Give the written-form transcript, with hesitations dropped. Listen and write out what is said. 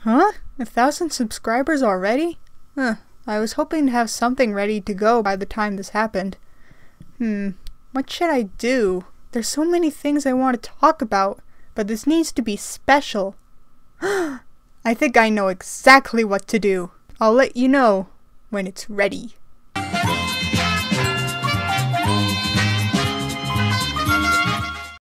Huh? 1,000 subscribers already? Huh. I was hoping to have something ready to go by the time this happened. What should I do? There's so many things I want to talk about, but this needs to be special. I think I know exactly what to do. I'll let you know when it's ready.